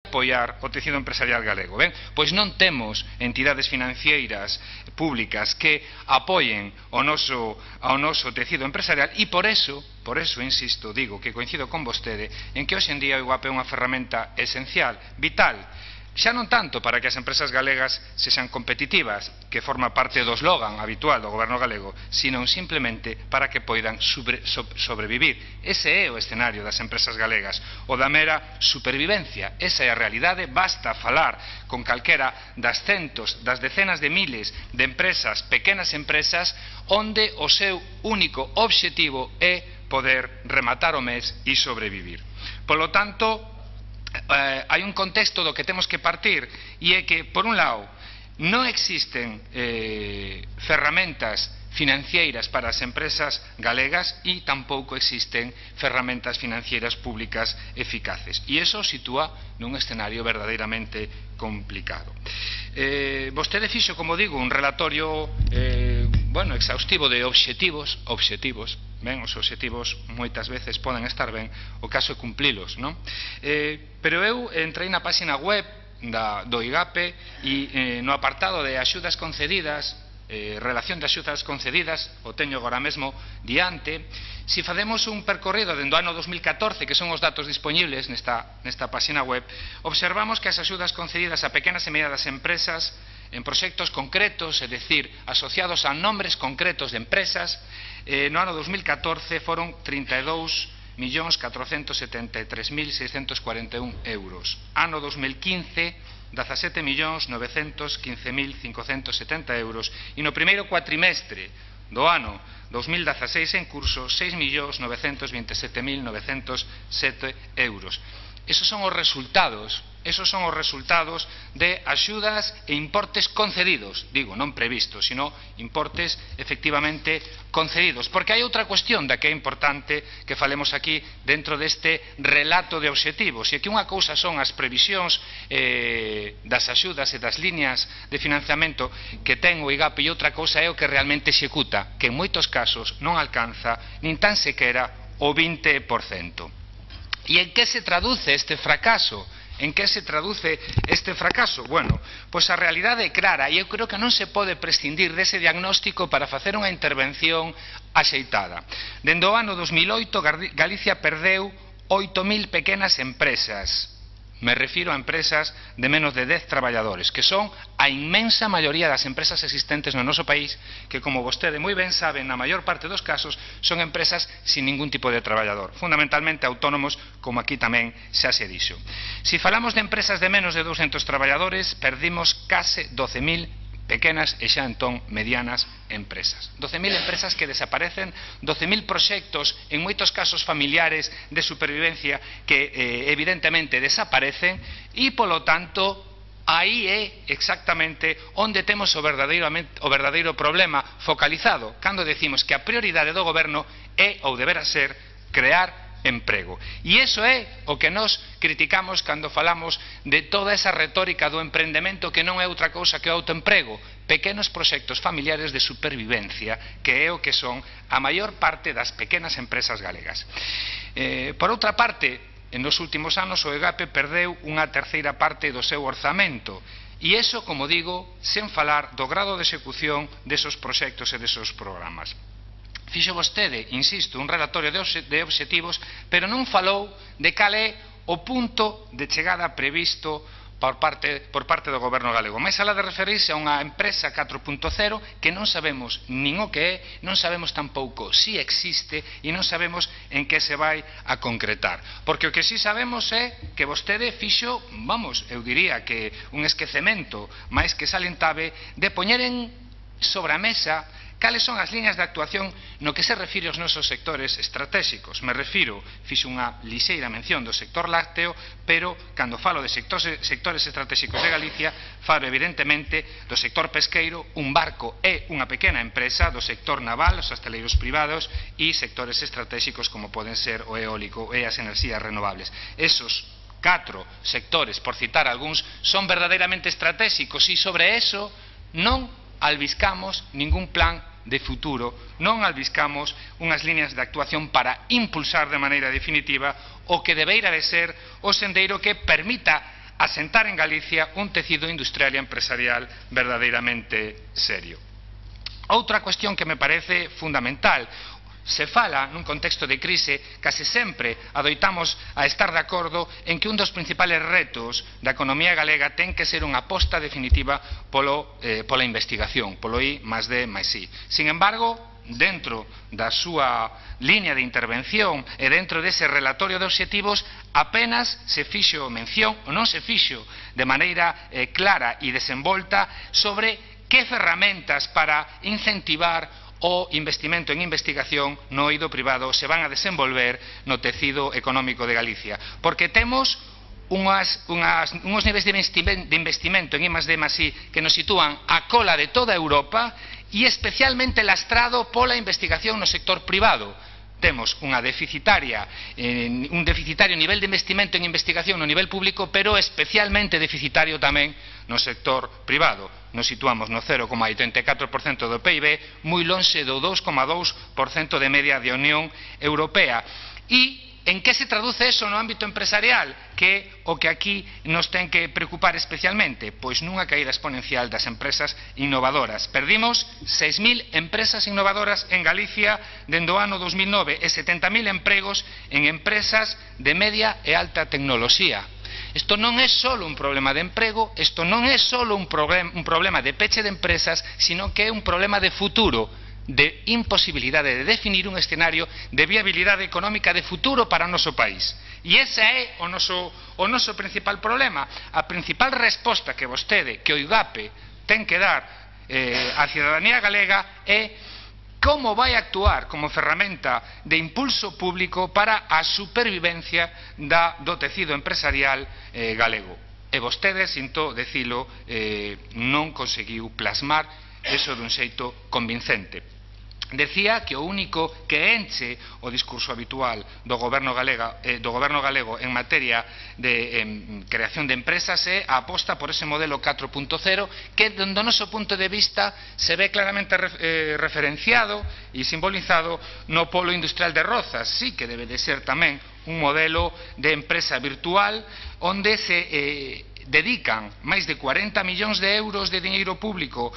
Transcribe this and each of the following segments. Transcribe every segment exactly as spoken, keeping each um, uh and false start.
apoiar o tecido empresarial galego? Ben, pois non temos entidades financeiras públicas que apoien o noso, ao noso tecido empresarial e por eso, por eso, insisto, digo que coincido con vostede en que hoxe en día o I G A P é unha ferramenta esencial, vital, xa non tanto para que as empresas galegas sexan competitivas, que forma parte do eslogan habitual do goberno galego, sino simplemente para que poidan sobre, so, sobrevivir. Ese é o escenario das empresas galegas, o da mera supervivencia. Esa é a realidade, basta falar con calquera das centos, das decenas de miles de empresas, pequenas empresas, onde o seu único obxectivo é poder rematar o mes e sobrevivir. Polo tanto, Eh, hai un contexto do que temos que partir e é que, por un lado, non existen eh, ferramentas financeiras para as empresas galegas e tampouco existen ferramentas financeiras públicas eficaces e iso sitúa nun escenario verdadeiramente complicado. Eh, vostede fixo, como digo, un relatorio eh, bueno, exhaustivo de obxectivos, obxectivos, ben, os obxectivos moitas veces poden estar ben, o caso é cumplilos, non? Eh, pero eu entrei na página web da, do I G A P e eh, no apartado de axudas concedidas, eh, relación de axudas concedidas, o teño agora mesmo diante, se facemos un percorrido dende o ano dos mil catorce, que son os datos disponibles nesta, nesta página web, observamos que as axudas concedidas a pequenas e medianas empresas en proxectos concretos, é dicir, asociados a nombres concretos de empresas, eh, no ano dos mil catorce foron trinta e dous millóns catrocentos setenta e tres mil seiscentos cuarenta e un euros. Ano dos mil quince, dezasete millóns novecentos quince mil cincocentos setenta euros. E no primeiro cuatrimestre do ano dos mil dezaseis en curso, seis millóns novecentos veintesete mil novecentos sete euros. Esos son os resultados, esos son os resultados de axudas e importes concedidos, digo, non previstos, sino importes efectivamente concedidos. Porque hai outra cuestión da que é importante que falemos aquí dentro deste relato de obxectivos, e que unha cousa son as previsións eh, das axudas e das líneas de financiamento que ten o I G A P e outra cousa é o que realmente executa, que en moitos casos non alcanza nin tan sequera o vinte por cento. E en que se traduce este fracaso? En que se traduce este fracaso? Bueno, pois a realidade é clara e eu creo que non se pode prescindir dese diagnóstico para facer unha intervención axeitada. Dende o ano dos mil oito, Galicia perdeu oito mil pequenas empresas. Me refiro a empresas de menos de dez traballadores, que son a inmensa maioría das empresas existentes no noso país, que, como vostede moi ben sabe, na maior parte dos casos, son empresas sin ningún tipo de traballador, fundamentalmente autónomos, como aquí tamén xa se dixo. Se falamos de empresas de menos de douscentos traballadores, perdimos case doce mil pequenas e xa entón medianas empresas. doce mil empresas que desaparecen, doce mil proxectos, en moitos casos familiares, de supervivencia que eh, evidentemente desaparecen e, polo tanto, aí é exactamente onde temos o verdadeiro, o verdadeiro problema focalizado, cando decimos que a prioridade do goberno é, ou deberá ser, crear emprego. E iso é o que nos criticamos cando falamos de toda esa retórica do emprendemento que non é outra cousa que o autoemprego, pequenos proxectos familiares de supervivencia, que é o que son a maior parte das pequenas empresas galegas. Eh, por outra parte, en nos últimos anos o I G A P perdeu unha terceira parte do seu orzamento, e iso, como digo, sen falar do grado de execución desos proxectos e desos programas. Fixo vostede, insisto, un relatorio de obxectivos, pero non falou de cal é o punto de chegada previsto por parte, por parte do goberno galego. Mais alá de referirse a unha empresa catro punto cero que non sabemos nin o que é, non sabemos tampouco si existe e non sabemos en que se vai a concretar. Porque o que si sabemos é que vostede fixo, vamos, eu diría que un esquecemento máis que salientable de poñer en sobre a mesa cales son as liñas de actuación no que se refire aos nosos sectores estratégicos. Me refiro, fixe unha lixeira mención do sector lácteo, pero cando falo de sectores, sectores estratégicos de Galicia, falo evidentemente do sector pesqueiro, un barco é unha pequena empresa, do sector naval, os hostaleiros privados e sectores estratégicos como poden ser o eólico e as enerxías renovables. Esos catro sectores, por citar algúns, son verdadeiramente estratégicos e sobre eso non albiscamos ningún plan de futuro, non albiscamos unhas líneas de actuación para impulsar de maneira definitiva o que debeira de ser o sendeiro que permita asentar en Galicia un tecido industrial e empresarial verdadeiramente serio. Outra cuestión que me parece fundamental: se fala nun contexto de crise, case sempre adoitamos a estar de acordo en que un dos principales retos da economía galega ten que ser unha aposta definitiva polo, eh, pola investigación, polo I máis D máis I. Sin embargo, dentro da súa línea de intervención e dentro dese relatorio de obxectivos apenas se fixo mención, ou non se fixo de maneira eh, clara e desenvolta sobre que ferramentas para incentivar o investimento en investigación no eido privado se van a desenvolver no tecido económico de Galicia, porque temos unhas, unhas, unhos niveis de investimento en I máis D máis I que nos sitúan a cola de toda Europa e especialmente lastrado pola investigación no sector privado. Temos unha deficitaria, eh, un deficitario nivel de investimento en investigación no nivel público, pero especialmente deficitario tamén no sector privado. Nos situamos no cero coma oitenta e catro por cento do P I B, moi lonxe do dous coma dous por cento de media da Unión Europea. E en que se traduce eso no ámbito empresarial, que o que aquí nos ten que preocupar especialmente? Pois nunha caída exponencial das empresas innovadoras. Perdimos seis mil empresas innovadoras en Galicia dende o ano dos mil nove e setenta mil empregos en empresas de media e alta tecnoloxía. Isto non é só un problema de emprego, isto non é só un, un problema de peche de empresas, sino que é un problema de futuro, de imposibilidade de definir un escenario de viabilidade económica de futuro para o noso país. E ese é o noso, o noso principal problema. A principal resposta que vostede, que o IGAPE ten que dar eh, á cidadanía galega é como vai actuar como ferramenta de impulso público para a supervivencia da, do tecido empresarial eh, galego. E vostede, sinto decilo, eh, non conseguiu plasmar eso dun xeito convincente. Decía que o único que enche o discurso habitual do goberno, galega, eh, do goberno galego en materia de eh, creación de empresas é a aposta por ese modelo catro punto cero que, do noso punto de vista, se ve claramente eh, referenciado e simbolizado no polo industrial de Rozas. Sí que debe de ser tamén un modelo de empresa virtual onde se eh, dedican máis de cuarenta millóns de euros de diñeiro público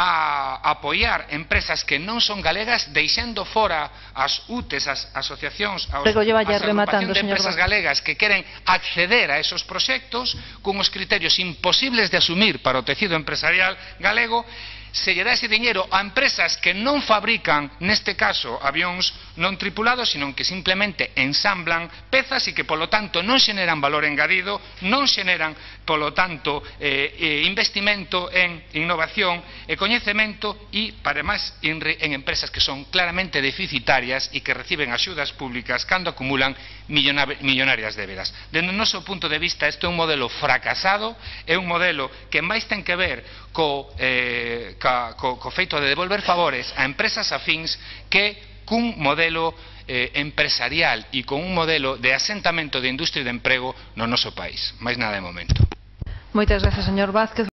a apoiar empresas que non son galegas, deixando fora as U T E S, as asociacións, as agrupacións de empresas galegas que queren acceder a esos proxectos con os criterios imposibles de asumir para o tecido empresarial galego. Se lle dá ese diñeiro a empresas que non fabrican, neste caso, avións non tripulados, sino que simplemente ensamblan pezas e que, polo tanto, non xeneran valor engadido, non xeneran, polo tanto, eh, investimento en innovación e coñecemento e, para máis, en, en empresas que son claramente deficitarias e que reciben axudas públicas cando acumulan millonarias débedas. Dende o noso punto de vista, este é un modelo fracasado, é un modelo que máis ten que ver co, eh, co, co, co feito de devolver favores a empresas afíns que cun modelo eh, empresarial e con un modelo de asentamento de industria e de emprego no noso país. Máis nada de momento. Moitas grazas, señor Vázquez.